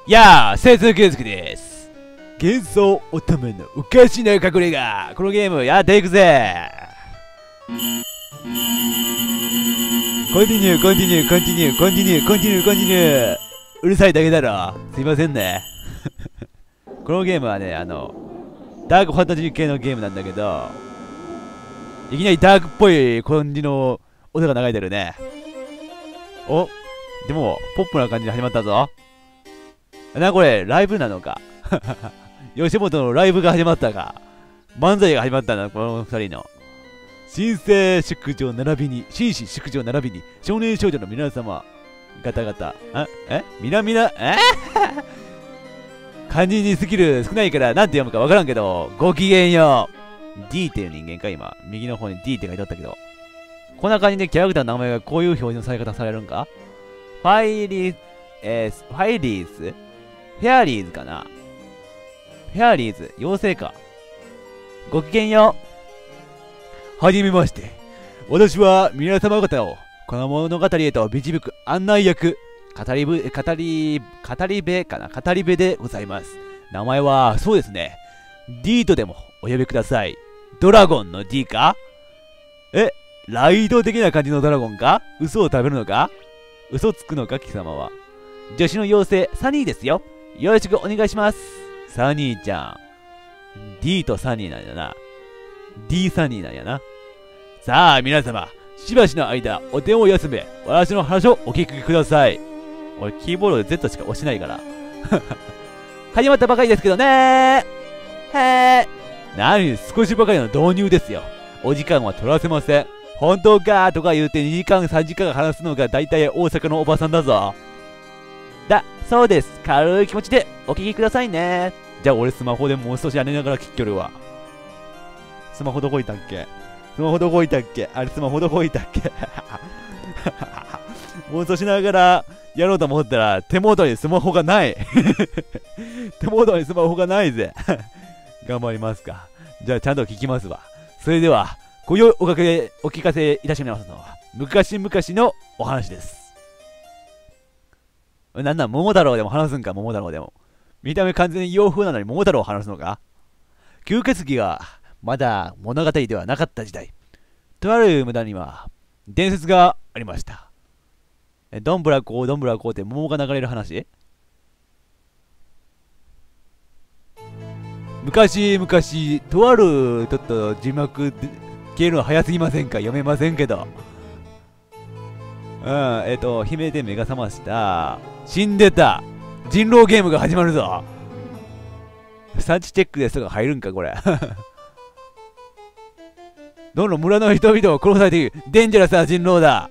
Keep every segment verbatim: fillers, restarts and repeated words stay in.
やあ、生徒圭介です。幻想乙女のおかしな隠れ家。このゲームやっていくぜ。コンティニュー、コンティニュー、コンティニュー、コンティニュー、コンティニュー、コンティニュー。うるさいだけだろ。すいませんね。このゲームはね、あの、ダークファンタジー系のゲームなんだけど、いきなりダークっぽい感じの音が流れてるね。お、でも、ポップな感じで始まったぞ。な、これ、ライブなのか。吉本のライブが始まったか。漫才が始まったんだ、この二人の。新生宿女並びに、紳士宿女並びに、少年少女の皆様、ガタガタ。あ、えみなみな、え漢字にスキル少ないから、なんて読むかわからんけど、ごきげんよう。D っていう人間か、今。右の方に D って書いてあったけど。こんな感じでキャラクターの名前がこういう表示のされ方されるんか。ファイリー、えー、ファイリーズフェアリーズかな。フェアリーズ、妖精か。ごきげんよう。はじめまして。私は皆様方をこの物語へと導く案内役、語り部、語り、語り部かな語り部でございます。名前は、そうですね。D とでもお呼びください。ドラゴンの D か。え、ライド的な感じのドラゴンか。嘘を食べるのか。嘘つくのか貴様は。女子の妖精、サニーですよ。よろしくお願いします。サニーちゃん。D とサニーなんやな。D サニーなんやな。さあ、皆様、しばしの間、お手を休め、私の話をお聞きください。俺、キーボードで Z しか押してないから。始まったばかりですけどねー。へー。何、少しばかりの導入ですよ。お時間は取らせません。本当かーとか言うてにじかんさんじかん話すのが大体大阪のおばさんだぞ。だ、そうです。軽い気持ちでお聞きくださいね。じゃあ俺スマホでもう少しやりながら聞きよるわ。スマホどこいたっけスマホどこいたっけあれスマホどこいたっけもう少しながらやろうと思ったら手元にスマホがない。手元にスマホがないぜ。頑張りますか。じゃあちゃんと聞きますわ。それでは、今宵おかけ、お聞かせいたしますのは、昔々のお話です。なんなん、桃太郎でも話すんか、桃太郎でも。見た目完全に洋風なのに桃太郎を話すのか。吸血鬼がまだ物語ではなかった時代。とある村には伝説がありました。え、どんぶらこう、どんぶらこうって桃が流れる話。昔々、とある、ちょっと字幕で消えるの早すぎませんか。読めませんけど。うん、えっと、姫で目が覚ました。死んでた。人狼ゲームが始まるぞ。サーチチェックですとか入るんか、これ。どんどん村の人々を殺されている。デンジャラスな人狼だ。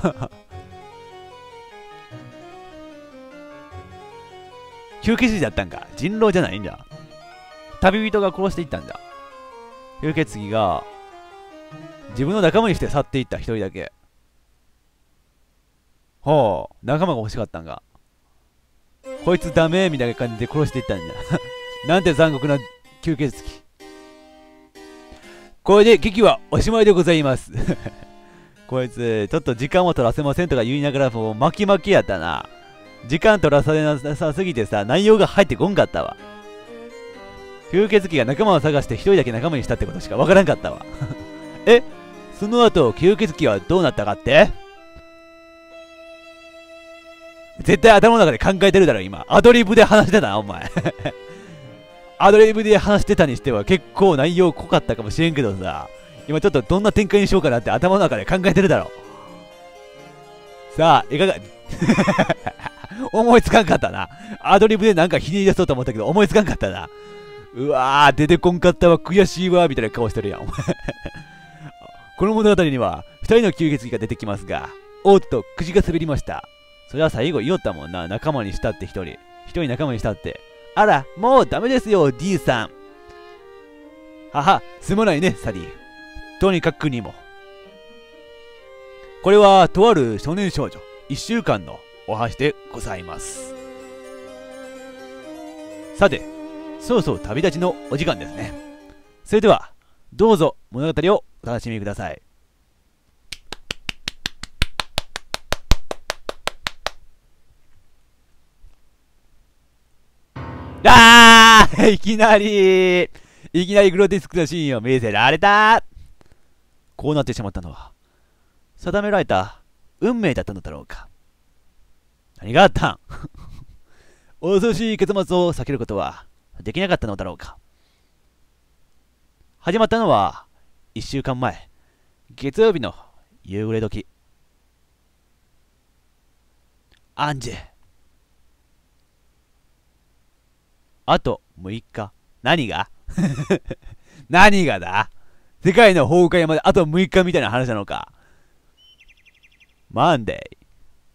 吸血鬼だったんか。人狼じゃないんだ。旅人が殺していったんだ。吸血鬼が自分の仲間にして去っていった一人だけ。ほう、仲間が欲しかったんか。こいつダメみたいな感じで殺していったんだ。なんて残酷な吸血鬼。これで劇はおしまいでございます。こいつ、ちょっと時間を取らせませんとか言いながらもう巻き巻きやったな。時間取らされなさすぎてさ、内容が入ってこんかったわ。吸血鬼が仲間を探して一人だけ仲間にしたってことしかわからんかったわ。え、その後、吸血鬼はどうなったかって？絶対頭の中で考えてるだろ、今。アドリブで話してたな、お前。アドリブで話してたにしては結構内容濃かったかもしれんけどさ。今ちょっとどんな展開にしようかなって頭の中で考えてるだろ。さあ、いかが、思いつかんかったな。アドリブでなんかひねり出そうと思ったけど思いつかんかったな。うわー、出てこんかったわ、悔しいわ、みたいな顔してるやん、お前。この物語にはふたりの吸血鬼が出てきますが、おっと、口が滑りました。それは最後言おったもんな。仲間にしたって一人。一人仲間にしたって。あら、もうダメですよ、D さん。はは、すまないね、サリー。とにかくにも。これは、とある少年少女、一週間のお話でございます。さて、そろそろ旅立ちのお時間ですね。それでは、どうぞ物語をお楽しみください。 いきなり、いきなりグロテスクなシーンを見せられた。こうなってしまったのは、定められた運命だったのだろうか。何があったん恐ろしい結末を避けることはできなかったのだろうか。始まったのは、一週間前、月曜日の夕暮れ時。アンジェ。あとむいか。何が何がだ。世界の崩壊まであとむいかみたいな話なのか。マンデー。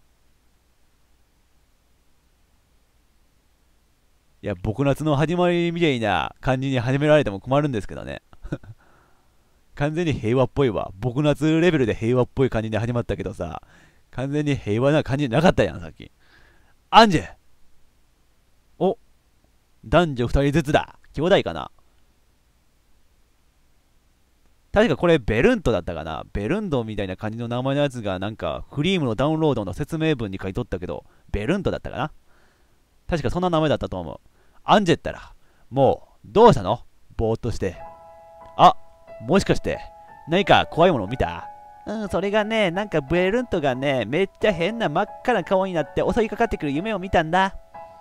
いや、僕夏の始まりみたいな感じに始められても困るんですけどね。完全に平和っぽいわ。僕夏レベルで平和っぽい感じで始まったけどさ、完全に平和な感じじゃなかったやん、さっき。アンジェ。お、男女二人ずつだ。兄弟かな。確かこれベルントだったかな。ベルンドみたいな感じの名前のやつがなんかフリームのダウンロードの説明文に書いとったけど、ベルントだったかな。確かそんな名前だったと思う。アンジェったら、もう、どうしたの？ぼーっとして。あ、もしかして、何か怖いものを見た？うん、それがね、なんかベルントがね、めっちゃ変な真っ赤な顔になって襲いかかってくる夢を見たんだ。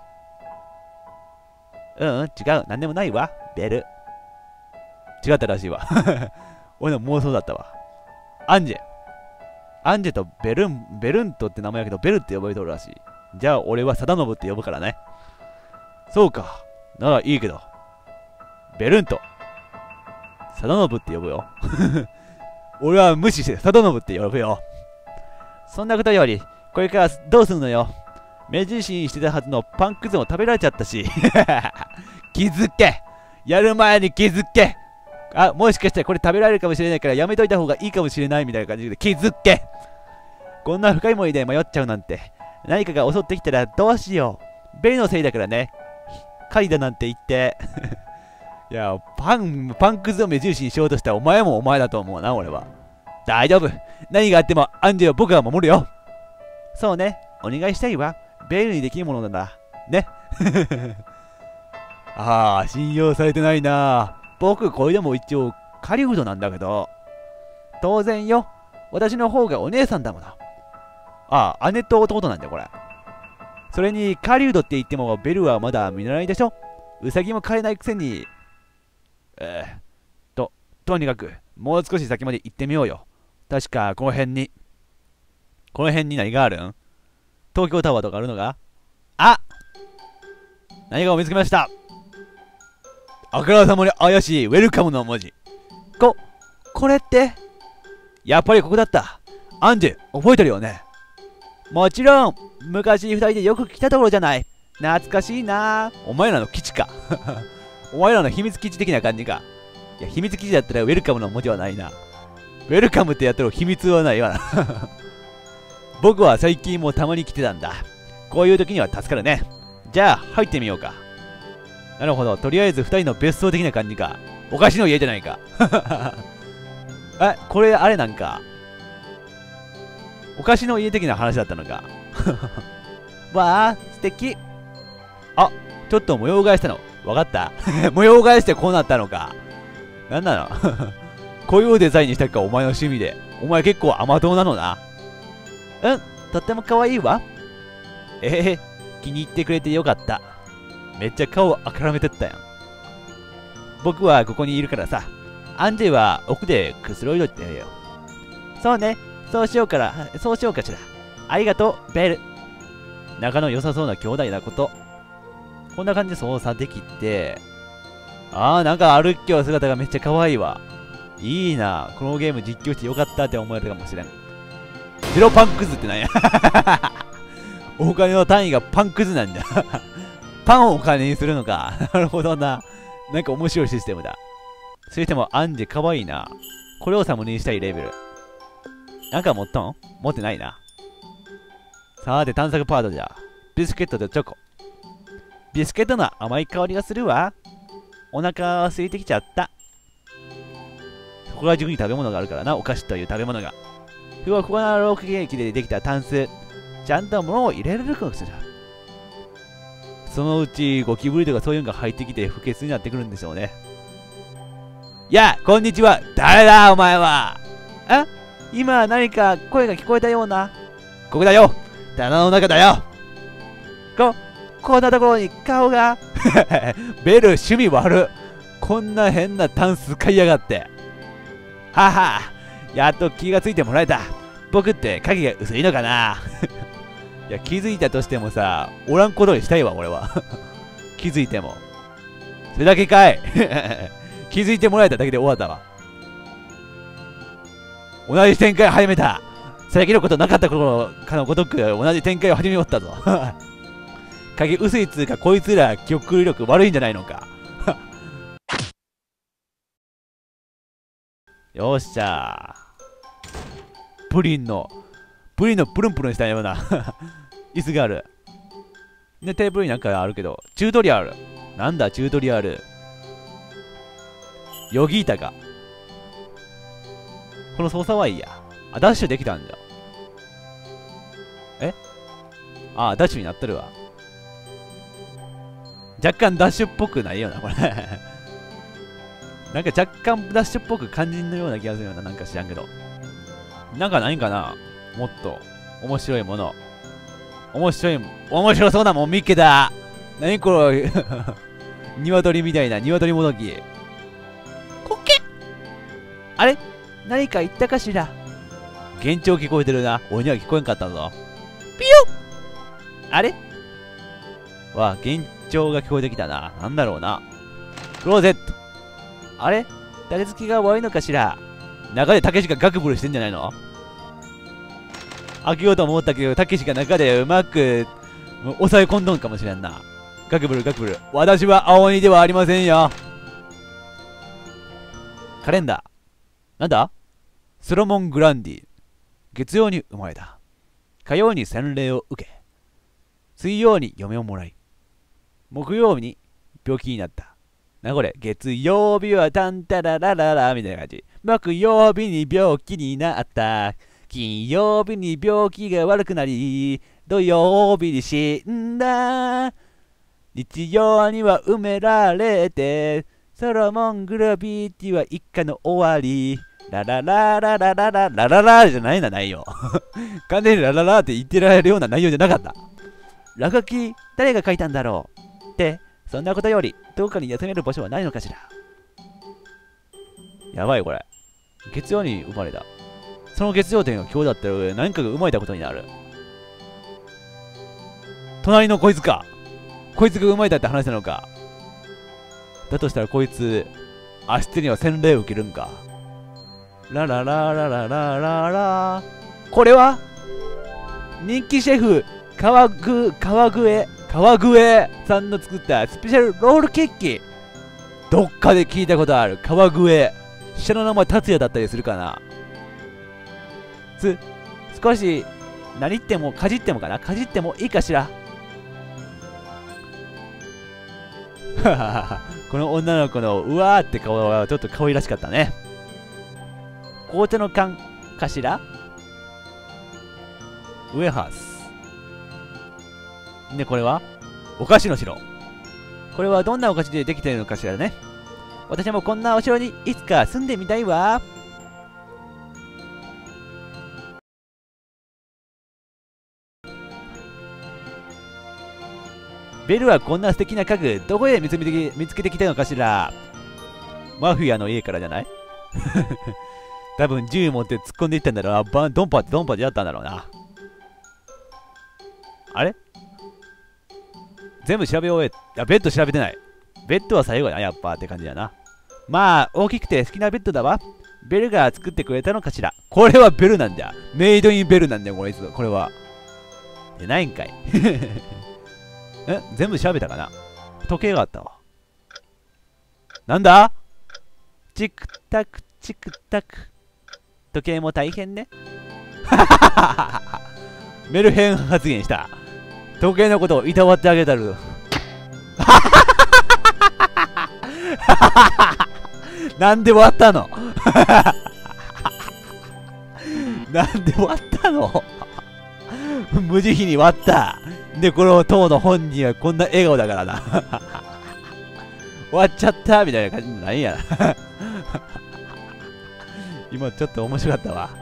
うん、うん、違う。なんでもないわ。ベル。違ったらしいわ。俺の妄想だったわ。アンジェ。アンジェとベルン、ベルントって名前やけど、ベルって呼ばれとるらしい。じゃあ俺は貞信って呼ぶからね。そうか。ならいいけど。ベルント。貞信って呼ぶよ。俺は無視して貞信って呼ぶよ。そんなことより、これからどうするのよ。目印にしてたはずのパンくずも食べられちゃったし。気づけ。やる前に気づけ。あ、もしかしたらこれ食べられるかもしれないからやめといた方がいいかもしれないみたいな感じで気づけ。こんな深い森で迷っちゃうなんて。何かが襲ってきたらどうしよう。ベリのせいだからね。狩りだなんて言って。いや、パン、パンくずを目印にしようとしたらお前もお前だと思うな、俺は。大丈夫。何があってもアンジェを僕が守るよ。そうね。お願いしたいわ。ベルにできるものなんだ。ね。ああ、信用されてないな。僕、これでも一応、狩人なんだけど。当然よ。私の方がお姉さんだもの。ああ、姉と弟なんだよ、これ。それに、狩人って言っても、ベルはまだ見習いでしょ。ウサギも飼えないくせに。えー、と、とにかく、もう少し先まで行ってみようよ。確か、この辺に。この辺に何があるん？東京タワーとかあるのか？あ！何かを見つけました。あからさまに怪しいウェルカムの文字。こ、これって、やっぱりここだった。アンジェ、覚えてるよね。もちろん、昔二人でよく来たところじゃない。懐かしいな。お前らの基地か。お前らの秘密基地的な感じか。いや、秘密基地だったらウェルカムの文字はないな。ウェルカムってやったら秘密はないわな。僕は最近もたまに来てたんだ。こういう時には助かるね。じゃあ、入ってみようか。なるほど。とりあえず二人の別荘的な感じか。お菓子の家じゃないか。え、これあれなんか。お菓子の家的な話だったのか。わあ、素敵。あ、ちょっと模様替えしたの。わかった？模様替えしてこうなったのか。なんなの？こういうデザインにしたか、お前の趣味で。お前結構甘党なのな。うん、とっても可愛いわ。ええー、気に入ってくれてよかった。めっちゃ顔あからめてったやん。僕はここにいるからさ。アンジェは奥でくつろいどいてよ。そうね、そうしようから、そうしようかしら。ありがとう、ベル。仲の良さそうな兄弟なこと。こんな感じで操作できて。あー、なんか歩きょう姿がめっちゃ可愛いわ。いいな。このゲーム実況してよかったって思えるかもしれん。ゼロパンクズってなんや。お金の単位がパンクズなんだ。パンをお金にするのか。なるほどな。なんか面白いシステムだ。それしてもアンジェかわいいな。これをサムネにしたいレベル。なんか持ったん？持ってないな。さて探索パートじゃ。ビスケットとチョコ。ビスケットの甘い香りがするわ。お腹空いてきちゃった。そこら中に食べ物があるからな。お菓子という食べ物が。ふわふわなロールケーキでできたタンス。ちゃんと物を入れられるかもしれない。 そのうちゴキブリとかそういうのが入ってきて不潔になってくるんでしょうね。いや、こんにちは。誰だお前は。あ、今何か声が聞こえたような。ここだよ。棚の中だよ。こ、こんなところに顔が。ベル趣味悪。こんな変なタンス買いやがって。はは、やっと気がついてもらえた。僕って影が薄いのかな。いや、気づいたとしてもさ、おらんことにしたいわ、俺は。気づいても。それだけかい。気づいてもらえただけで終わったわ。同じ展開を始めた。先のことなかった頃かのごとく同じ展開を始めよったぞ。影薄いつうかこいつら記憶力悪いんじゃないのか。よっしゃー。プリンの、プリンのプルンプルンしたような椅子がある。で、テーブルになんかあるけど、チュートリアル。なんだ、チュートリアル。ヨギータか。この操作はいいや。あ、ダッシュできたんじゃ。えあ、ダッシュになってるわ。若干ダッシュっぽくないよな、これ。なんか若干ダッシュっぽく肝心のような気がするような、なんか知らんけど。なんかないんかなもっと、面白いもの。面白い、面白そうなもん見っけた。なにこれ。鶏みたいな、鶏もどき。こけあれ何か言ったかしら。幻聴聞こえてるな。俺には聞こえんかったぞ。ピヨッあれわあ、幻聴が聞こえてきたな。なんだろうな。クローゼット。あれ誰付きが悪いのかしら。中でたけしがガクブルしてんじゃないの。開けようと思ったけど、たけしが中でうまく抑え込んどんかもしれんな。ガクブルガクブル。私は青鬼ではありませんよ。カレンダー。なんだソロモン・グランディ。月曜に生まれた。火曜に洗礼を受け。水曜に嫁をもらい。木曜日に病気になった。な、これ。月曜日はタンタララララみたいな感じ。木曜日に病気になった。金曜日に病気が悪くなり。土曜日に死んだ。日曜には埋められて。ソロモン・グラビティは一家の終わり。ララララララララララじゃないな、内容。完全にラララって言ってられるような内容じゃなかった。落書き、誰が書いたんだろうって、そんなことより、どこかに休める場所はないのかしら。やばい、これ。月曜に生まれた。その月曜点が今日だったら何かが生まれたことになる。隣のこいつか。こいつが生まれたって話なのか。だとしたらこいつ、明日には洗礼を受けるんか。ララララララララ。これは人気シェフ川具川具川具さんの作ったスペシャルロールケーキ。どっかで聞いたことある川具。下の名前達也だったりするかな。す少し何言ってもかじってもかなかじってもいいかしら。この女の子のうわーって顔はちょっと可愛らしかったね。紅茶の缶かしら。ウエハース。で、これはお菓子の城。これはどんなお菓子でできているのかしらね。私もこんなお城にいつか住んでみたいわ。ベルはこんな素敵な家具どこで見つけて見つけてきたのかしら。マフィアの家からじゃない。多分銃持って突っ込んでいったんだろうな。バンドンパってドンパってやったんだろうな。あれ全部調べ終え、あ、ベッド調べてない。ベッドは最後だな、やっぱって感じだな。まあ、大きくて好きなベッドだわ。ベルが作ってくれたのかしら。これはベルなんだ。メイドインベルなんだよ、こいつ。これは。でないんかい。え全部調べたかな。時計があったわ。なんだチクタク、チクタク。時計も大変ね。メルヘン発言した。時計のことをいたわってあげたる。なんで割ったの。なんで割ったの。 無慈悲に割った。で、この当の本人はこんな笑顔だからな。終わっちゃったみたいな感じじゃないんやな。今ちょっと面白かったわ。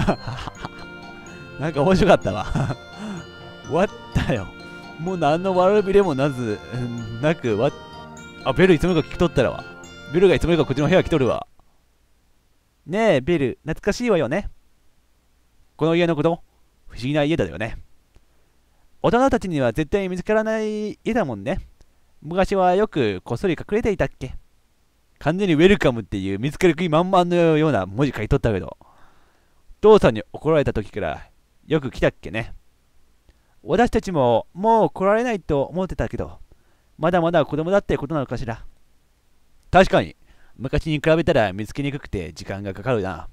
なんか面白かったわ。終わったよ。もう何の悪びれもなず、なく、わ、あ、ベルいつもか聞き取ったらわ。ベルがいつもかこっちの部屋来とるわ。ねえ、ベル、懐かしいわよね。この家のこと、不思議な家だよね。大人たちには絶対見つからない家だもんね。昔はよくこっそり隠れていたっけ。完全にウェルカムっていう見つける気満々のような文字書いとったけど、父さんに怒られた時からよく来たっけね。私たちももう来られないと思ってたけど、まだまだ子供だってことなのかしら。確かに、昔に比べたら見つけにくくて時間がかかるな。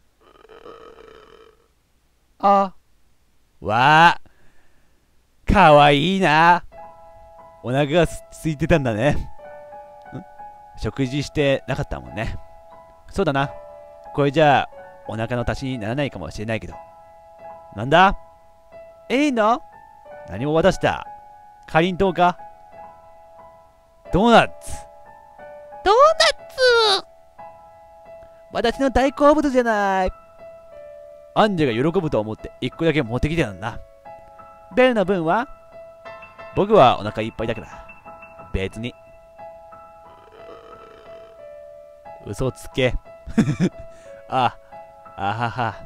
あ、わあ、かわいいな。お腹が空いてたんだね。ん？食事してなかったもんね。そうだな。これじゃあ、お腹の足しにならないかもしれないけど。なんだ？いいの？何も渡した。かりんとうか？ドーナツ。ドーナツ！私の大好物じゃない。アンジェが喜ぶと思って一個だけ持ってきてたんだ。ベルの分は？僕はお腹いっぱいだから。別に。嘘つけ。あ、あはは。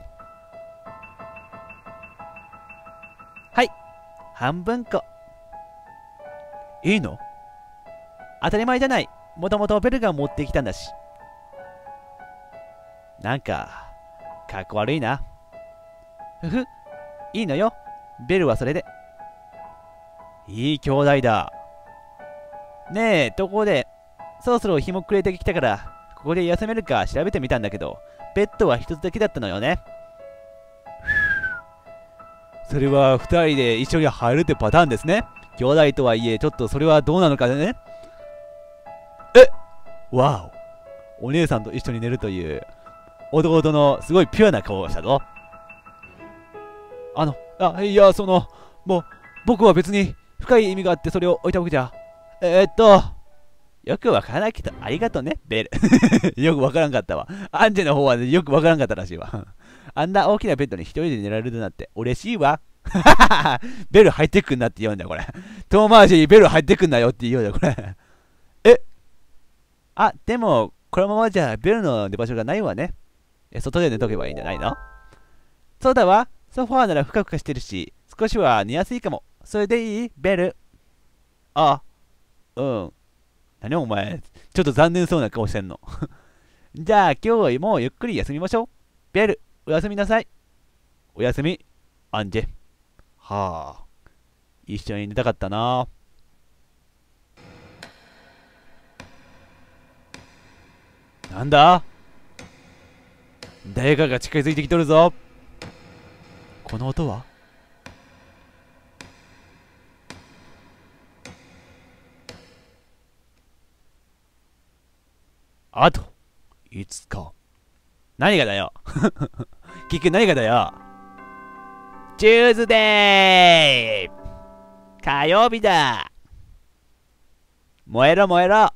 はい。半分こ。いいの？当たり前じゃない。もともとベルが持ってきたんだし。なんか、かっこ悪いな。ふふ。いいのよ。ベルはそれで。いい兄弟だ。ねえ、ところで、そろそろ日も暮れてきたから、ここで休めるか調べてみたんだけど、ベッドは一つだけだったのよね。それは二人で一緒に入るってパターンですね。兄弟とはいえ、ちょっとそれはどうなのかね。え、わお。お姉さんと一緒に寝るという、弟のすごいピュアな顔をしたぞ。あの、あ、いや、その、もう、僕は別に深い意味があってそれを置いたわけじゃ。えー、っと、よくわからないけど、ありがとね、ベル。よくわからんかったわ。アンジェの方は、ね、よくわからんかったらしいわ。あんな大きなベッドに一人で寝られるなんて嬉しいわ。ベル入ってくんなって言うんだよ、これ。遠回しにベル入ってくんなよって言うんだよ、これ。えあ、でも、このままじゃベルの寝場所がないわね。え、外で寝とけばいいんじゃないの？そうだわ。ソファーならふかふかしてるし、少しは寝やすいかも。それでいい？ベル。あ、うん。何お前、ちょっと残念そうな顔してんの。じゃあ今日もうゆっくり休みましょう。ベル、おやすみなさい。おやすみ、アンジェ。はあ、一緒に寝たかったな。なんだ？誰かが近づいてきとるぞ。この音は？あといつか。何がだよ。結局何がだよ。チューズデー火曜日だ。燃えろ燃えろ。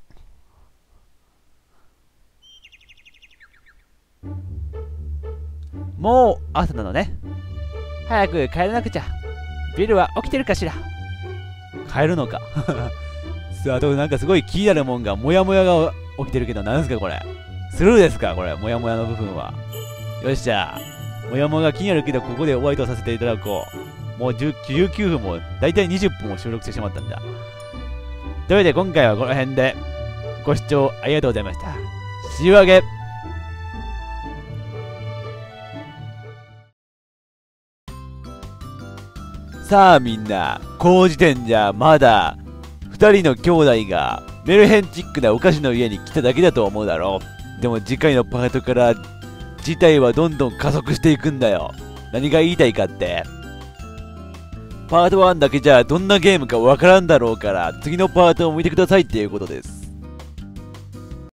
もう朝なのね。早く帰らなくちゃ。ビルは起きてるかしら。帰るのか。さあ、あとなんかすごい気になるもんが、モヤモヤが起きてるけど、なんですかこれ。スルーですかこれ、モヤモヤの部分は。よし、じゃあ、モヤモヤが気になるけど、ここでお相手をさせていただこう。もうじゅうきゅうふんも、だいたいにじゅっぷんも収録してしまったんだ。というわけで、今回はこの辺で、ご視聴ありがとうございました。しわげ。さあみんな、この時点じゃまだふたりの兄弟がメルヘンチックなお菓子の家に来ただけだと思うだろう。でも次回のパートから事態はどんどん加速していくんだよ。何が言いたいかって、パートワンだけじゃどんなゲームかわからんだろうから、次のパートを見てくださいっていうことです。